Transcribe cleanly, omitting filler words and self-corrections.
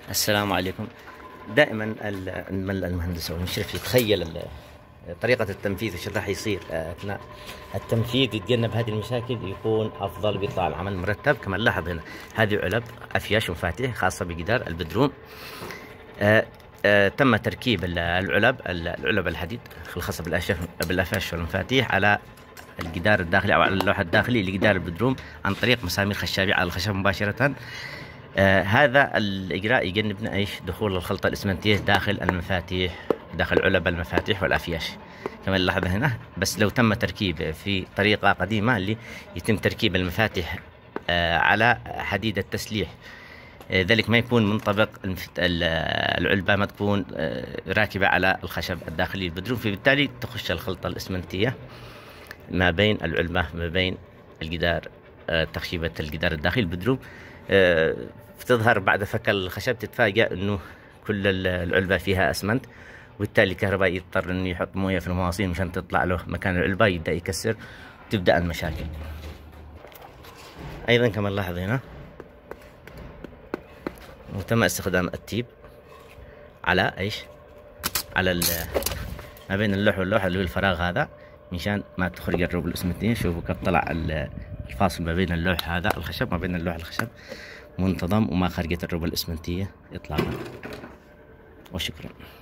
السلام عليكم. دائما المهندس او المشرف يتخيل طريقة التنفيذ وش راح يصير اثناء التنفيذ، يتجنب هذه المشاكل، يكون افضل، بيطلع العمل مرتب. كما نلاحظ هنا هذه علب افياش ومفاتيح خاصة بجدار البدروم. تم تركيب العلب الحديد الخاصة بالافياش والمفاتيح على الجدار الداخلي او على اللوح الداخلي لجدار البدروم عن طريق مسامير خشابية على الخشب مباشرة. هذا الإجراء يجنبنا إيش؟ دخول الخلطة الإسمنتية داخل المفاتيح، داخل علب المفاتيح والأفياش كما نلاحظ هنا. بس لو تم تركيب في طريقة قديمة اللي يتم تركيب المفاتيح على حديد التسليح، ذلك ما يكون منطبق، العلبة ما تكون راكبة على الخشب الداخلي البدروم، فبالتالي تخش الخلطة الإسمنتية ما بين العلبة ما بين الجدار، تخشيبة الجدار الداخلي البدروم. بتظهر بعد فك الخشب، تتفاجأ انه كل العلبة فيها اسمنت، وبالتالي الكهربائي يضطر انه يحط موية في المواصين مشان تطلع له مكان العلبة، يبدأ يكسر، تبدأ المشاكل. ايضا كما نلاحظ هنا وتم استخدام التيب على ايش؟ على ما بين اللوح واللوح اللي هو الفراغ هذا، مشان ما تخرج الربع الاسمنتية. شوفوا كيف طلع الفاصل ما بين اللوح هذا الخشب، ما بين اللوح الخشب منتظم، وما خرجت الربع الاسمنتية اطلاقا. وشكرا.